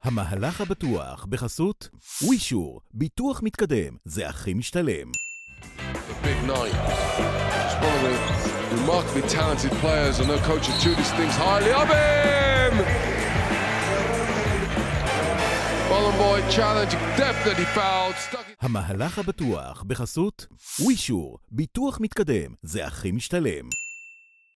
המהלך הבטוח בחסות ווישור, ביטוח מתקדם, זה הכי משתלם. The big night. It's one of the remarkably talented players. I know Coach Atudis thinks highly of him. Bollenboy challenge, definitely fouled. המהלך הבטוח בחסות ווישור, ביטוח מתקדם, זה הכי משתלם.